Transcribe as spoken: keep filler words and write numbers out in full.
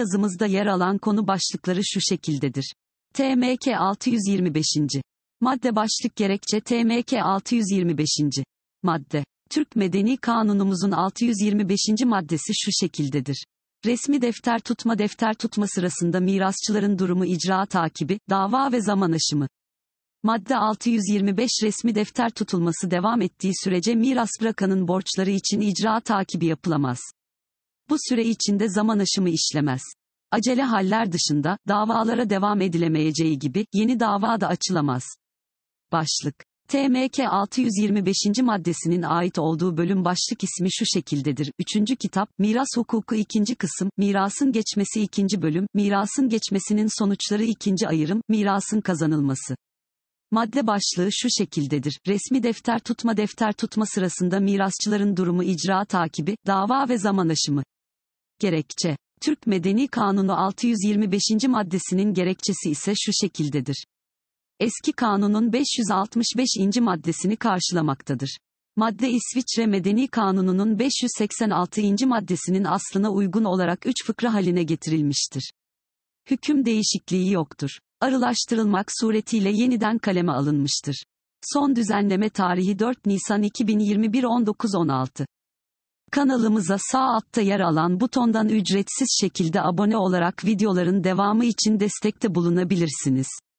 yazımızda yer alan konu başlıkları şu şekildedir. T M K altı yüz yirmi beş. Madde başlık gerekçe T M K altı yüz yirmi beş. Madde. Türk Medeni Kanunumuzun altı yüz yirmi beşinci maddesi şu şekildedir. Resmi defter tutma defter tutma sırasında mirasçıların durumu icra takibi, dava ve zaman aşımı. Madde altı yüz yirmi beş resmi defter tutulması devam ettiği sürece miras bırakanın borçları için icra takibi yapılamaz. Bu süre içinde zaman aşımı işlemez. Acele haller dışında, davalara devam edilemeyeceği gibi, yeni dava da açılamaz. Başlık. T M K altı yüz yirmi beşinci maddesinin ait olduğu bölüm başlık ismi şu şekildedir. üçüncü kitap, Miras Hukuku ikinci kısım, Mirasın geçmesi ikinci bölüm, Mirasın geçmesinin sonuçları ikinci ayrım, Mirasın kazanılması. Madde başlığı şu şekildedir. Resmi defter tutma defter tutma sırasında mirasçıların durumu icra takibi, dava ve zaman aşımı. Gerekçe. Türk Medeni Kanunu altı yüz yirmi beşinci maddesinin gerekçesi ise şu şekildedir. Eski kanunun beş yüz altmış beşinci maddesini karşılamaktadır. Madde İsviçre Medeni Kanunu'nun beş yüz seksen altıncı maddesinin aslına uygun olarak üç fıkra haline getirilmiştir. Hüküm değişikliği yoktur. Arılaştırılmak suretiyle yeniden kaleme alınmıştır. Son düzenleme tarihi dört Nisan iki bin yirmi bir on dokuz on altı. Kanalımıza sağ altta yer alan butondan ücretsiz şekilde abone olarak videoların devamı için destekte bulunabilirsiniz.